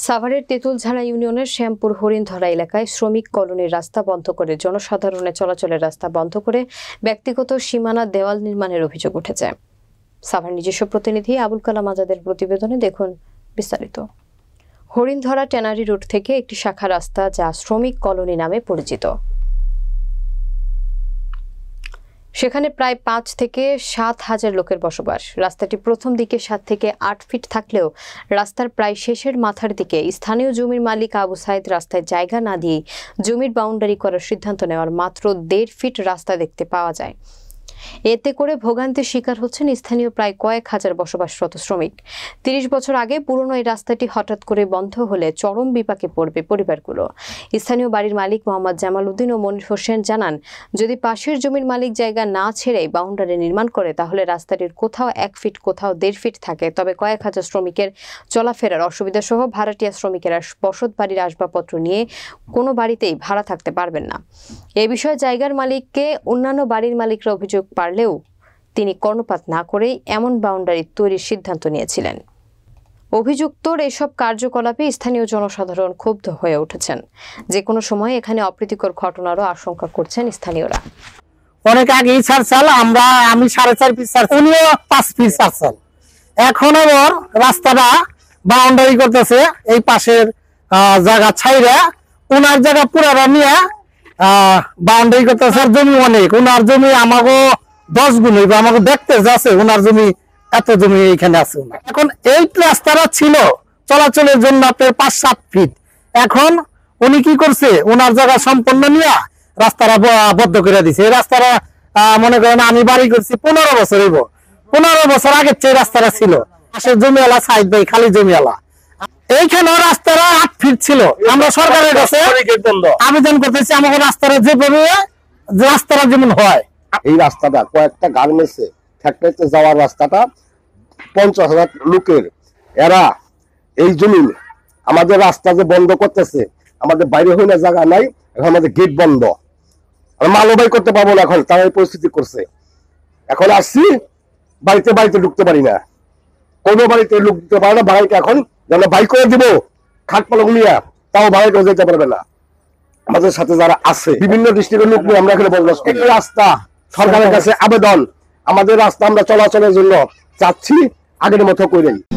সাভারের তেঁতুলঝাড়া ইউনিয়নের শ্যামপুর হরিণধরা এলাকায় শ্রমিক কলোনির রাস্তা বন্ধ করে জনসাধারণের চলাচলের রাস্তা বন্ধ করে ব্যক্তিগত সীমানা দেওয়াল নির্মাণের অভিযোগ উঠেছে। সাভার নিজস্ব প্রতিনিধি আবুল কালাম আজাদের প্রতিবেদনে দেখুন বিস্তারিত। হরিণধরা ট্যানারি রোড থেকে একটি শাখা রাস্তা যা শ্রমিক কলোনি নামে পরিচিত। সেখানে প্রায় ৫ থেকে ৭ হাজার লোকের বসবাস। রাস্তাটি প্রথম দিকে ৭ থেকে ৮ ফিট থাকলেও রাস্তার প্রায় শেষের মাথার দিকে স্থানীয় জমির মালিক আবু সাইদ রাস্তায় জায়গা না দিয়ে জমির বাউন্ডারি করার সিদ্ধান্ত নেওয়ার মাত্র ১.৫ ফিট রাস্তা দেখতে পাওয়া যায়। এতে করে ভোগান্তির শিকার হচ্ছেন স্থানীয় প্রায় কয়েক হাজার বসবাসরত শ্রমিক। ৩০ বছর আগে পুরনো এই রাস্তাটি হঠাৎ করে বন্ধ হলে চরম বিপাকে পড়বে পরিবারগুলো। স্থানীয় বাড়ির মালিক মোহাম্মদ জামাল উদ্দিন ও মনির হোসেন জানান, যদি পাশের জমির মালিক জায়গা না ছেড়ে বাউন্ডারি নির্মাণ করে তাহলে রাস্তাটির কোথাও ১ ফিট কোথাও ১.৫ ফিট থাকে, তবে কয়েক হাজার শ্রমিকের চলাফেরার অসুবিধা সহ ভাড়াটিয়া শ্রমিকেরা বসত বাড়ির আসবাবপত্র নিয়ে কোনো বাড়িতেই ভাড়া থাকতে পারবেন না। এ বিষয়ে জায়গার মালিককে অন্যান্য বাড়ির মালিকরা অভিযোগ পারলেও তিনি কর্ণপাত না করেই এমন বাউন্ডারি তৈরির সিদ্ধান্ত নিয়েছিলেন। অভিযুক্তর এসব কার্যকলাপে স্থানীয় জনসাধারণ ক্ষুব্ধ হয়ে উঠেছেন। যে কোনো সময় এখানে অপ্রীতিকর ঘটনারও আশঙ্কা করছেন স্থানীয়রা। অনেক আগেই ছাড়ছাল, আমি 4.5 ফিট ছাড়ছি, উনিও 5 ফিট ছাড়ছেন। এখন আবার রাস্তাটা বাউন্ডারি করতেছে, এই পাশের জায়গা ছাইরা ওনার জায়গা পুরাটা নিয়ে বাউন্ডারি করতেছে। জমি অনেক, ওনার জমি আমাকে 10 গুণ হইবে, আমাকে দেখতে যাচ্ছে ওনার জমি, এত জমি এইখানে আছে। এখন এই রাস্তাটা ছিল চলাচলের জন্য আপনার 5-7 ফিট। এখন উনি কি করছে, ওনার জায়গা সম্পন্ন নিয়ে রাস্তাটা বদ্ধ করে দিছে। এই রাস্তাটা মনে করেন আমি বাড়ি করছি 15 বছর হইব, 15 বছর আগের চেয়ে রাস্তাটা ছিল। পাশের জমিওয়ালা সাইদ ভাই খালি জমিওয়ালা, এইখানে রাস্তাটা 8 ফিট ছিল। আমরা সরকারের কাছে আবেদন করতেছি আমাকে রাস্তাটা যেভাবে রাস্তাটা যেমন হয়। এই রাস্তাটা কয়েকটা গার্মেন্টসে ফ্যাক্টরিতে যাওয়ার রাস্তাটা 50,000 লোকের, এরা এই জমি আমাদের রাস্তা যে বন্ধ করতেছে, আমাদের বাইরে হই না জায়গা নাই, এখন আমাদের গেট বন্ধ, মালও বাই করতে পারবো না। এখন তারা এই পরিস্থিতি করছে। এখন আসছি বাড়িতে ঢুকতে পারি না, কোনো বাড়িতে লোক ঢুকতে পারে না। বাড়িতে এখন যেন বাই করে দিব খাট পালক নিয়ে, তাও বাড়িতে যেতে পারবে না। আমাদের সাথে যারা আছে বিভিন্ন ডিস্ট্রিক্টের লোক নিয়ে আমরা এখানে বসবাস করি। এই রাস্তা সরকারের কাছে আবেদন, আমাদের রাস্তা আমরা চলাচলের জন্য চাচ্ছি আগের মতো করে।